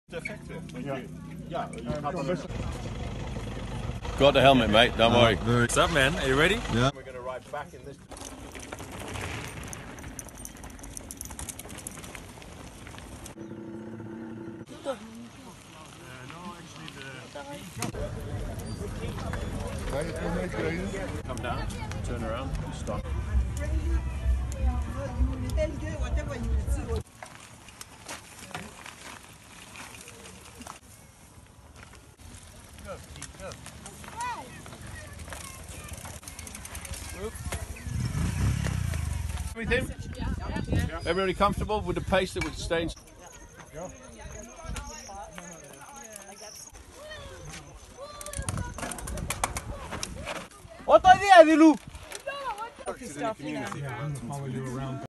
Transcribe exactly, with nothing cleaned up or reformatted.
Effective. Yeah. Yeah. Got the helmet, mate. Don't worry. What's up, man? Are you ready? Yeah. We're going to ride back in this. Come down, turn around, stop. Everything? Everybody comfortable with the pace that we're staying? Yeah. What are you doing? To the community.